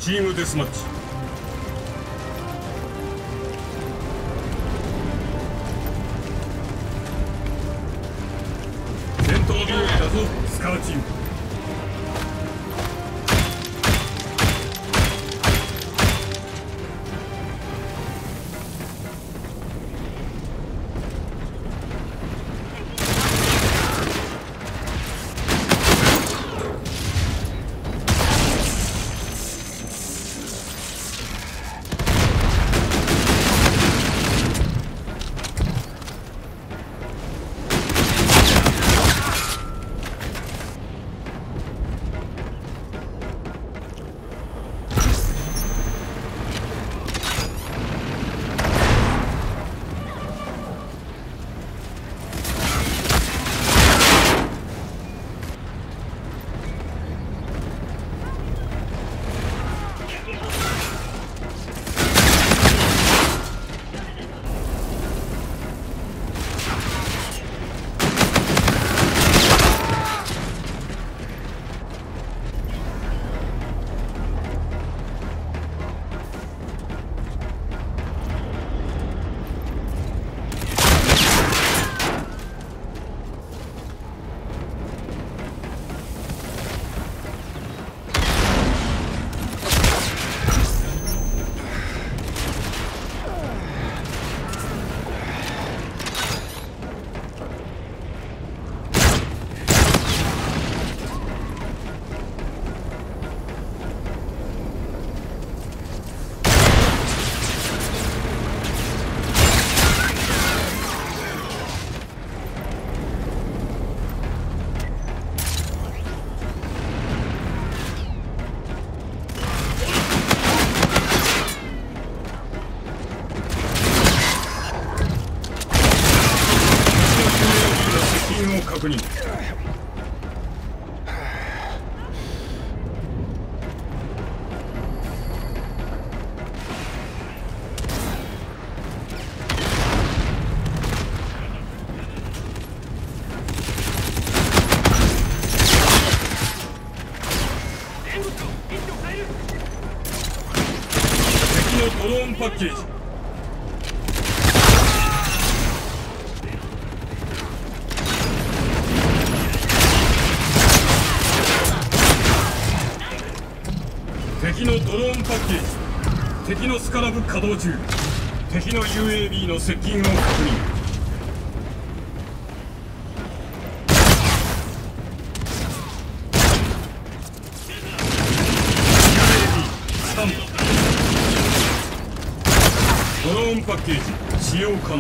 チームデスマッチ。戦闘リレーだぞスカーチーム。確認。敵のドローンパッケージ。敵のドローンパッケージ。敵のスカラブ稼働中。敵の UAV の接近を確認。UAV スタンド。ドローンパッケージ使用可能。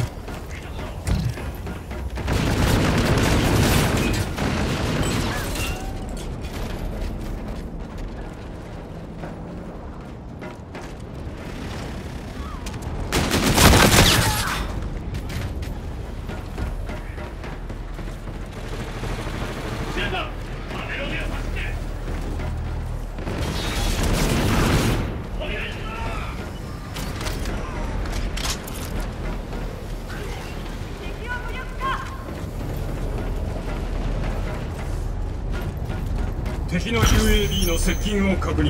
敵の UAV の接近を確認。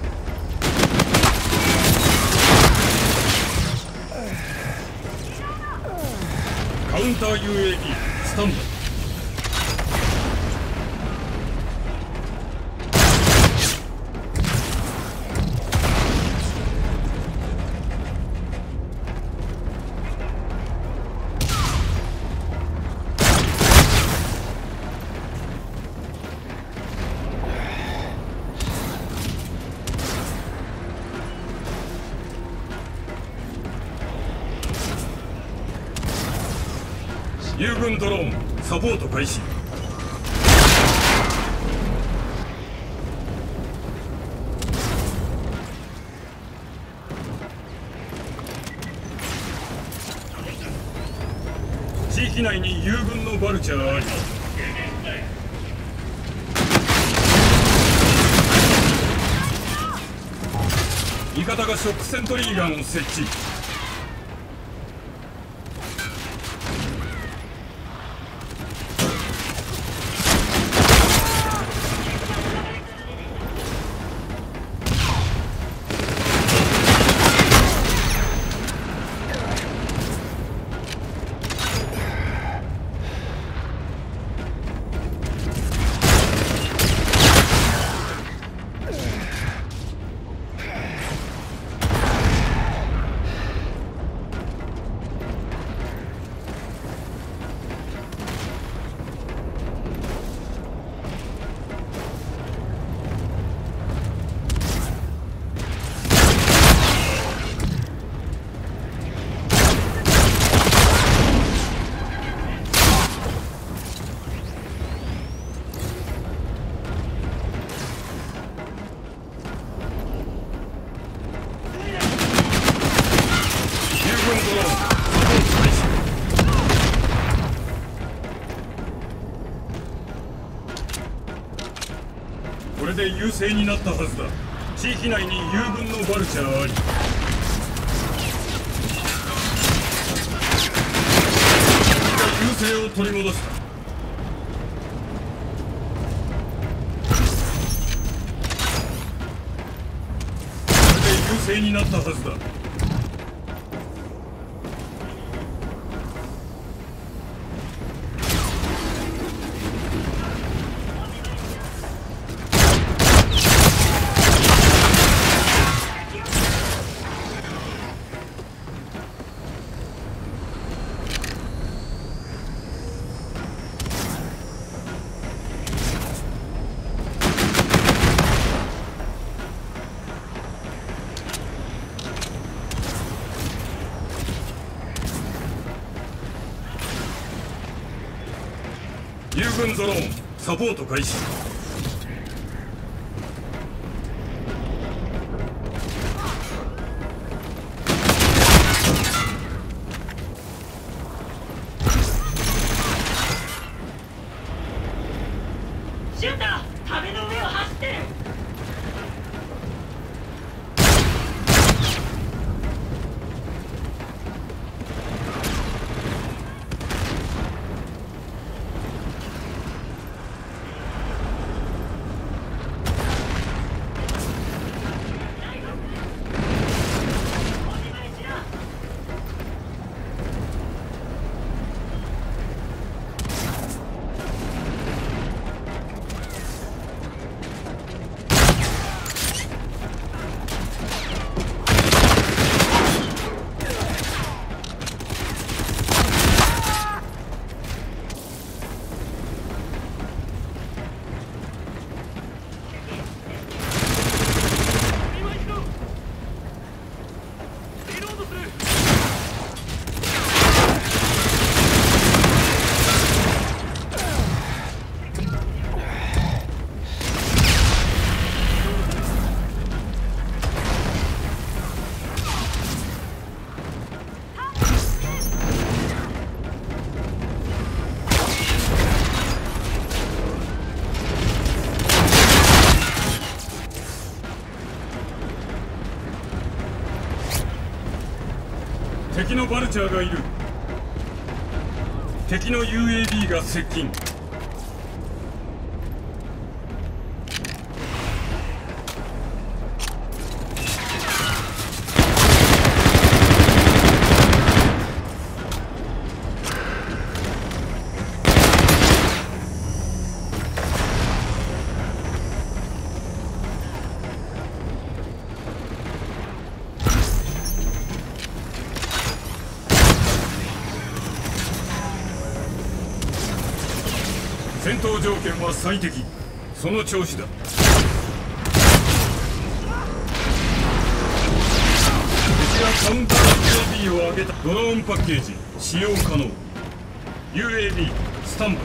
カウンター UAV スタンバイ。友軍ドローンサポート開始。地域内に友軍のバルチャーあり。味方がショックセントリーガンを設置。 れで優勢になったはずだ。地域内に友軍のバルチャーあり。優勢を取り戻した。これで優勢になったはずだ。友軍ドローンサポート開始。 シューター、壁の上を走ってる。 敵のバルチャーがいる。敵の UAV が接近。戦闘条件は最適。その調子だ。敵がカウンター UAV を上げた。ドローンパッケージ使用可能。 UAV スタンバイ。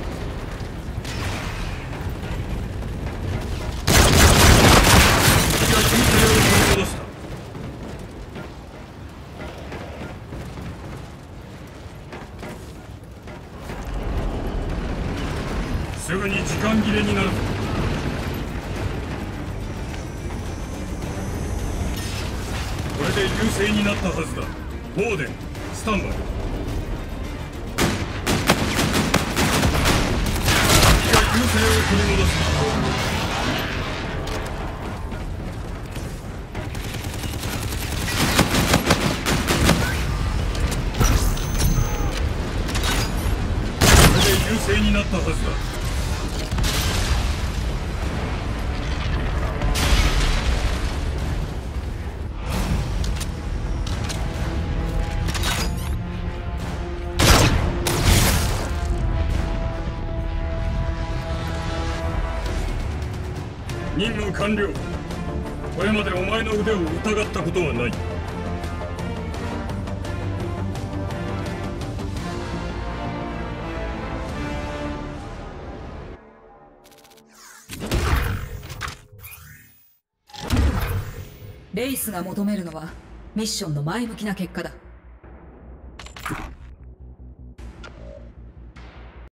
敵が優勢を取り戻した。すぐに時間切れになる。これで優勢になったはずだ。ボーデンスタンバイ。敵が優勢を取り戻した。これで優勢になったはずだ。任務完了。これまでお前の腕を疑ったことはない。 レイスが求めるのはミッションの前向きな結果だ。